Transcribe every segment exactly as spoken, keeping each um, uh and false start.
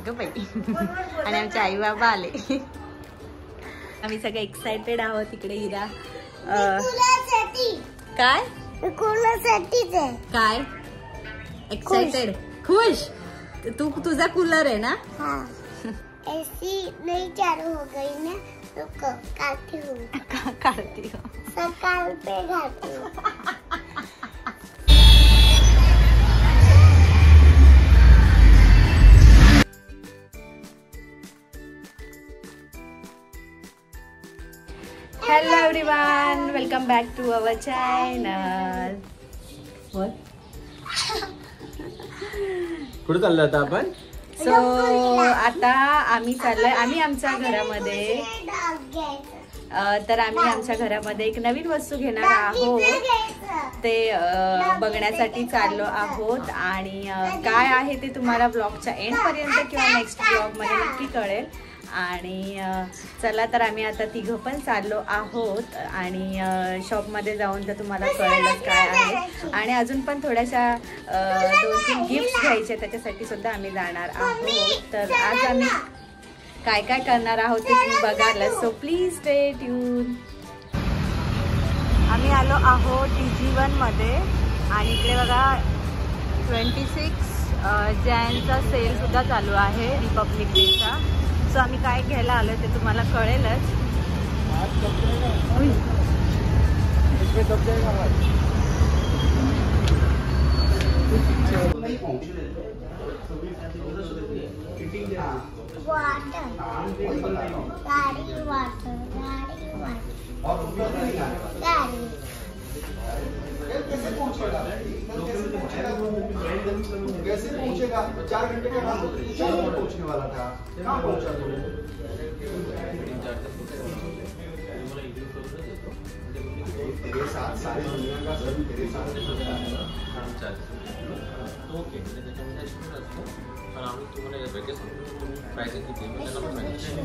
ग बाई आणि आमचे आई बाबा आले. आम्ही सगळे एक्साइटेड आहोत तिकडे इरा. काय काय एक्साइटेड खुश. तू तुझा कूलर आहे ना. एसी नहीं चालू हो गई ना तो काटती हूँ काटती हूँ सकाल पे घाटी हूँ. Hello everyone, welcome back to our channel. कुठे चाललो आता आपण? सो आता आम्ही चाललोय आम्ही आमच्या घरामध्ये तर आम्ही आमच्या घरामध्ये एक नवीन वस्तू घेणार आहोत. ते बघण्यासाठी चाललो आहोत आणि काय आहे ते तुम्हाला ब्लॉगच्या एंड पर्यंत किंवा नेक्स्ट ब्लॉग मध्ये नक्की कळेल. आणि चला तर आम्ही आता तिघं पण चाललो आहोत आणि शॉपमध्ये जाऊन तर तुम्हाला कळेलच काय आहे. आणि अजून पण थोड्याशा दोन तीन गिफ्ट घ्यायचे त्याच्यासाठी सुद्धा आम्ही जाणार आहोत. तर आज आम्ही काय काय करणार आहोत ते तुम्ही बघाल. So please stay tune. आम्ही आलो आहोत टी जी वन मध्ये आणि इकडे बघा ट्वेंटी सिक्स जॅनचा सेल सुद्धा चालू आहे रिपब्लिक डेचा. सो आम्ही काय घ्यायला आलो ते तुम्हाला कळेलच. वाटर गाड़ी वाटर गाड़ी वाटर गाड़ी कैसे पहुंचेगा कैसे पहुंचेगा चार घंटे के बाद पहुंचने वाला था. कहाँ पहुंचा तू? तेरे साथ सारी दुनिया का सब तेरे साथ ओके. पण आम्ही तुम्हाला वेकेशन प्राइसिंग किती आहे म्हणजे नंबर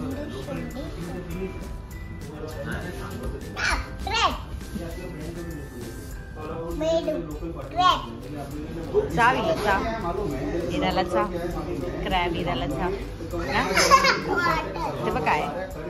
चाव चा इराला चा क्रॅब इराला चा ते बघ काय.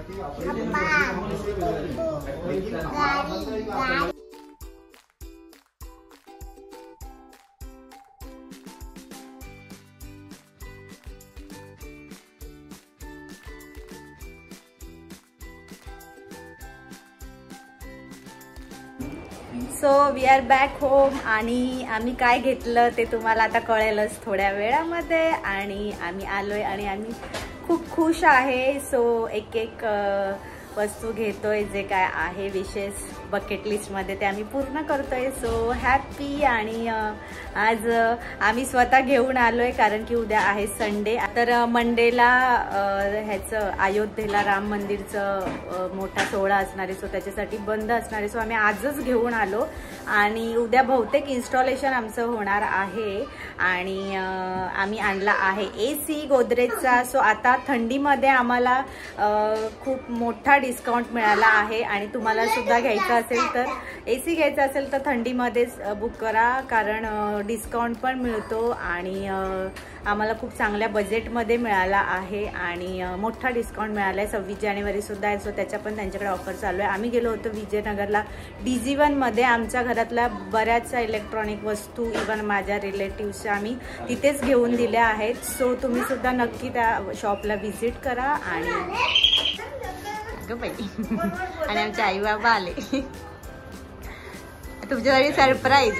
So we are back home आणि आम्ही काय घेतलं ते तुम्हाला आता कळेलच थोड्या वेळामध्ये. आणि आम्ही आलोय आणि आम्ही खूप खुश आहे. सो एक एक वस्तू घेतोय जे काय आहे विशेष बकेट लिस्टमध्ये ते आम्ही पूर्ण करतोय. So happy. आणि आज आम्ही स्वतः घेऊन आलोय कारण की उद्या आहे संडे. तर मंडेला ह्याचं अयोध्येला राम मंदिरचं मोठा सोहळा असणार आहे. सो त्याच्यासाठी बंद असणार आहे. सो आम्ही आजच घेऊन आलो आणि उद्या बहुतेक इन्स्टॉलेशन आमचं होणार आहे. आणि आम्ही आणला आहे ए सी गोदरेजचा. सो आता थंडीमध्ये आम्हाला खूप मोठा डिस्काउंट मिळाला आहे आणि तुम्हाला सुद्धा घ्यायचं असेल तर ए सी घ्यायचा असेल तर थंडीमध्येच बुक करा कारण डिस्काउंट पण मिळतो आणि आम्हाला खूप चांगल्या बजेटमध्ये मिळाला आहे आणि मोठा डिस्काउंट मिळाला आहे. सव्वीस जानेवारी सुद्धा आहे. सो त्याच्या पण त्यांच्याकडे ऑफर चालू आहे. आम्ही गेलो होतो विजयनगरला डी जी वनमध्ये. आमच्या घरातल्या बऱ्याचशा इलेक्ट्रॉनिक वस्तू इवन माझ्या रिलेटिव्हच्या आम्ही तिथेच घेऊन दिल्या आहेत. सो तुम्ही सुद्धा नक्की त्या शॉपला व्हिजिट करा. आणि ग बाई आणि आमचे आई बाबा आले तुमच्यासाठी सरप्राईज.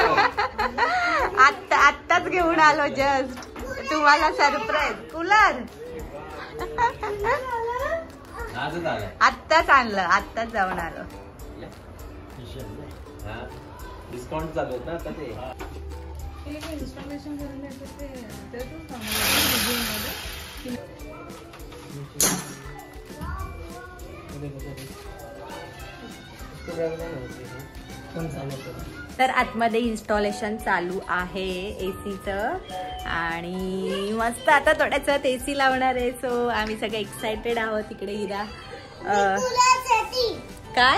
आत्ता आत्ताच घेऊन आलो जस्ट तुम्हाला सरप्राईज. कूलर आत्ताच आणलं आत्ताच जाऊन आलो. डिस्काउंट चालू होता आता ते इन्स्टॉलेशन करून तर आतमध्ये इन्स्टॉलेशन चालू आहे एसीचं आणि मस्त आता थोड्याच एसी लावणार आहे. सो आम्ही सगळे एक्साइटेड आहोत. तिकडे इरा काय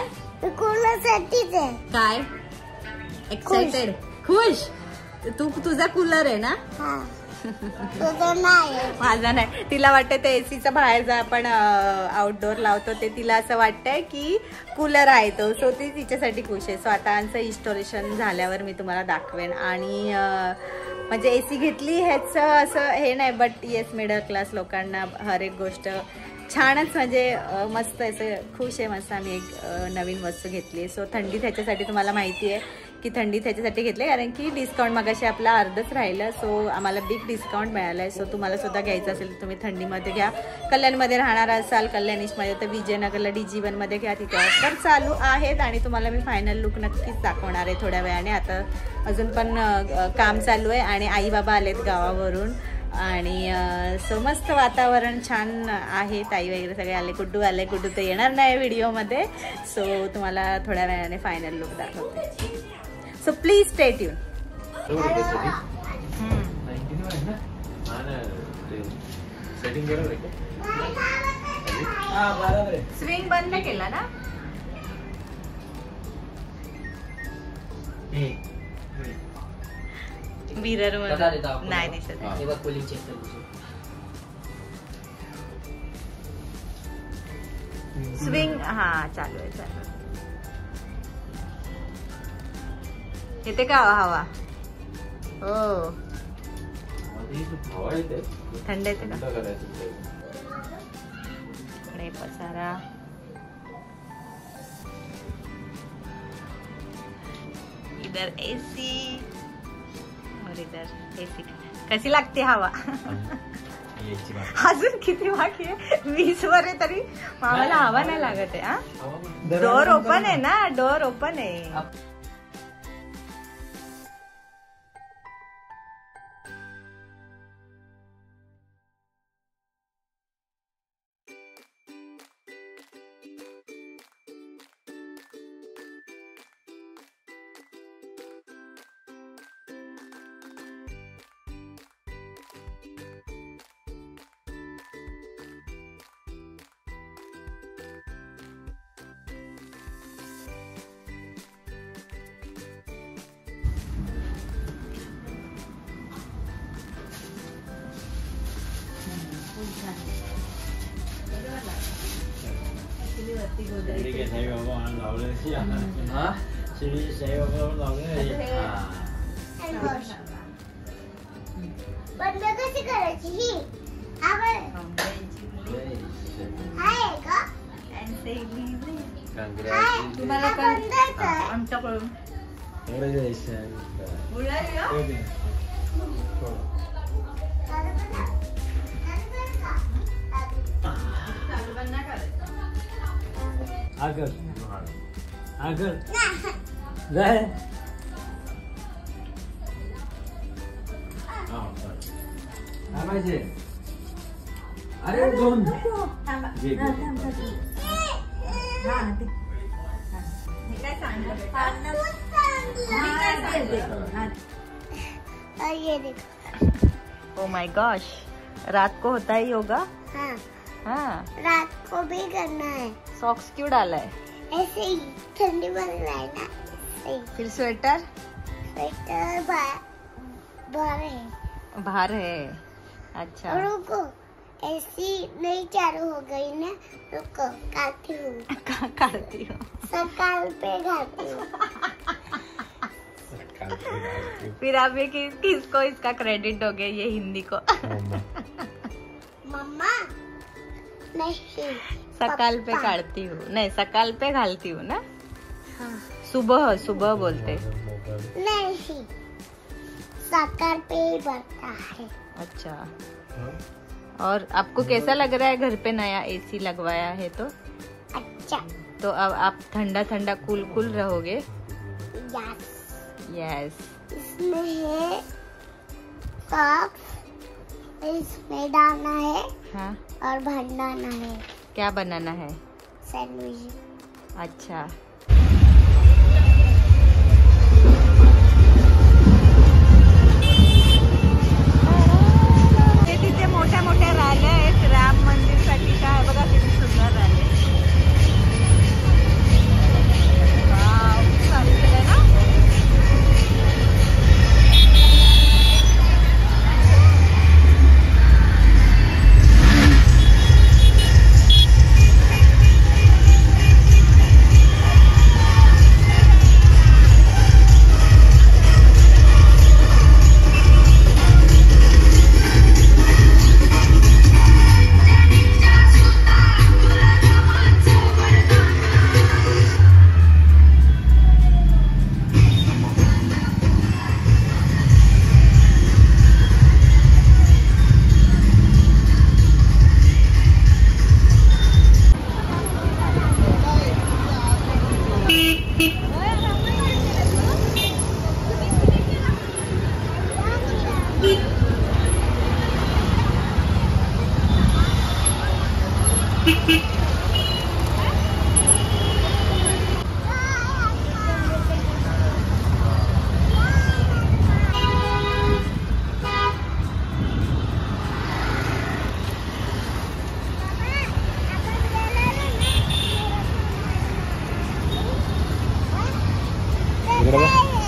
काय एक्साइटेड खुश. तू तुझा कूलर आहे ना. तुझं नाही. माझा नाही. तिला वाटतं ते एसीचा बाहेर जा आपण आउटडोर लावतो ते तिला असं वाटतंय की कूलर आहे तो. सो ती तिच्यासाठी खुश आहे. सो आता आमचं इन्स्टॉलेशन झाल्यावर मी तुम्हाला दाखवेन. आणि म्हणजे एसी घेतली ह्याचं असं हे नाही, बट येस मिडल क्लास लोकांना हर एक गोष्ट छानच म्हणजे मस्त असं खुश आहे. मस्त आम्ही एक नवीन वस्तू घेतली आहे. सो थंडी त्याच्यासाठी तुम्हाला माहिती आहे की थंडी त्याच्यासाठी घेतली कारण की डिस्काउंट मगाशी आपला अर्धच राहिलं. सो आम्हाला बिग डिस्काउंट मिळालं आहे. सो तुम्हाला सुद्धा घ्यायचं असेल तर तुम्ही थंडीमध्ये घ्या. कल्याणमध्ये राहणार असाल कल्याणीशमध्ये तर विजयनगरला डी जी वनमध्ये घ्या. तिथे ऑफर चालू आहेत आणि तुम्हाला मी फायनल लुक नक्कीच दाखवणार आहे थोड्या वेळाने. आता अजून पण काम चालू आहे आणि आई बाबा आलेत गावावरून आणि सो मस्त वातावरण छान आहे. ताई वगैरे सगळे आले. गुड्डू आले. गुड्डू तर येणार नाही व्हिडिओमध्ये. सो तुम्हाला थोड्या वेळाने फायनल लुक दाखवते. So please stay tune. Swing बंद केला ना. मिरर नाही दिसत. स्विंग हा चालू आहे चालू आहे. येते का हवा. हो थंड येते का. इकडे पसारा. इधर एसी और इधर एसी. कशी लागते हवा. अजून किती बाकी आहे. वीस वर आहे तरी आम्हाला हवा नाही लागत आहे. हा डोर ओपन आहे ना. डोर ओपन आहे. बंद कशी करायची ही. आमच्याकडून आगर आगर जाय. अरे दोन ओ माय गॉश. रात को होता है योगा. हाँ हाँ रात को भी करना है. सॉक्स क्यों डाला है. ऐसे ही ठंडी में रहना. फिर स्वेटर. स्वेटर बाहर है. बाहर है. अच्छा रुको ऐसी नहीं चालू हो गई ना. रुको काटती हूँ. काटती हूँ. सकाल पे खाती हूँ. फिर आप ये किस किसको इसका क्रेडिट दोगे ये हिंदी को. मम्मा नहीं. सकाल पे काटती हूँ. नहीं सकाल पे घालती हूँ ना. हाँ. सुबह सुबह बोलते. नहीं सकाल पे ही बनता है. अच्छा. और आपको कैसा लग रहा है घर पे नया एसी लगवाया है तो. अच्छा. तो अब आप ठंडा ठंडा कूल कूल रहोगे. Yes yes. इसमें है कप. इसमें डालना है. हाँ और बनाना है. क्या बनाना है. सैंडविच. अच्छा. तिथे मोठ्या मोठ्या रॅल्या आहेत. राम मंदिर साठी काय बघा किती सुंदर रॅली. ना. इकडे बघ.